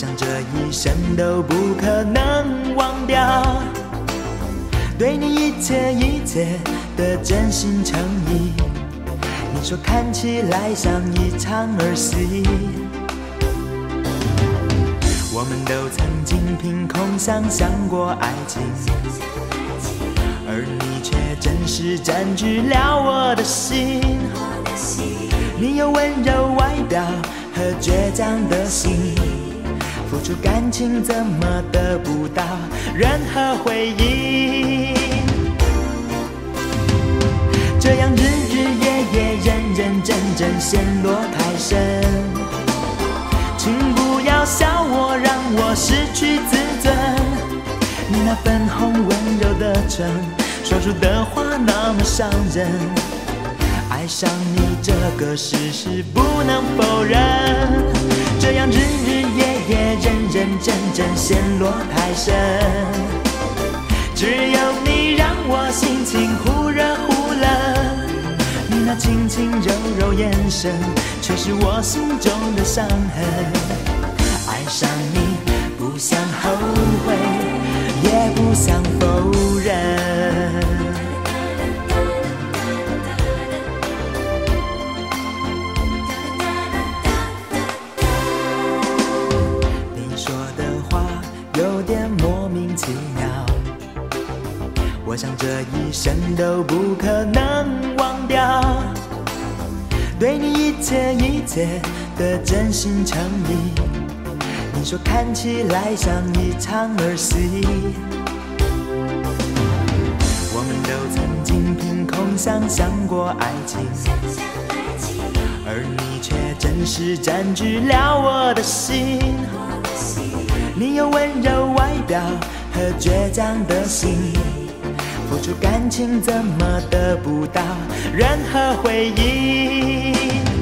想这一生都不可能忘掉，对你一切一切的真心诚意。你说看起来像一场儿戏，我们都曾经凭空想象过爱情，而你却真实占据了我的心。你有温柔外表和倔强的心，付出感情怎么得不到任何回应？这样日日夜夜认认真真陷落太深，请不要笑我，让我失去自尊。你那粉红温柔的唇，说出的话那么伤人，爱上你这个事实不能否认。这样日日夜夜认认真真陷落太深，只有你让我心情忽热忽冷，你那轻轻柔柔眼神却是我心中的伤痕。爱上你不想后悔，也不想否认。有点莫名其妙，我想这一生都不可能忘掉，对你一切一切的真心诚意。你说看起来像一场儿戏，我们都曾经凭空想象过爱情，而你却真实占据了我的心。你有温柔外表和倔强的心，付出感情怎么得不到任何回应？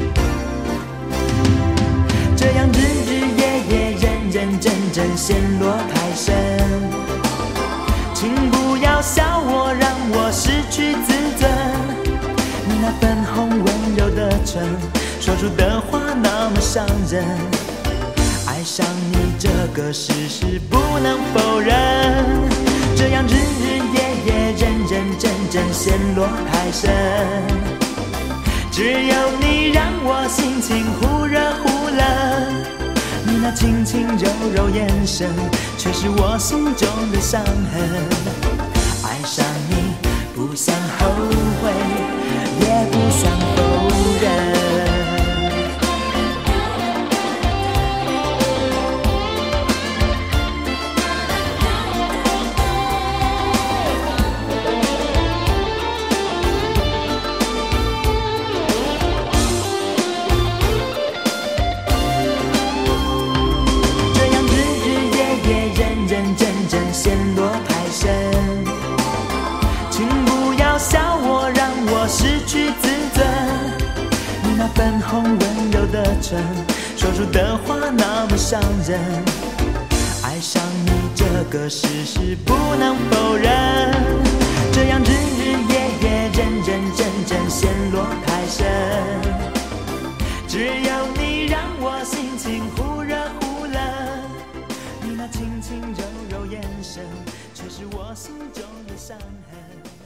这样日日夜夜认认真真陷落太深，请不要笑我，让我失去自尊。你那粉红温柔的唇，说出的话那么伤人，爱上你这个事实不能否认。这样日日夜夜认认真真陷落太深，只有你让我心情忽热忽冷，你那轻轻柔柔眼神却是我心中的伤痕。爱上你不想后悔，也不想否认。陷落太深，请不要笑我，让我失去自尊。你那粉红温柔的唇，说出的话那么伤人，爱上你这个事实不能否认。这样日日夜夜认认真真陷落太深，只有你让我心情忽热忽冷，你那轻轻柔柔眼神却是我心中的伤痕。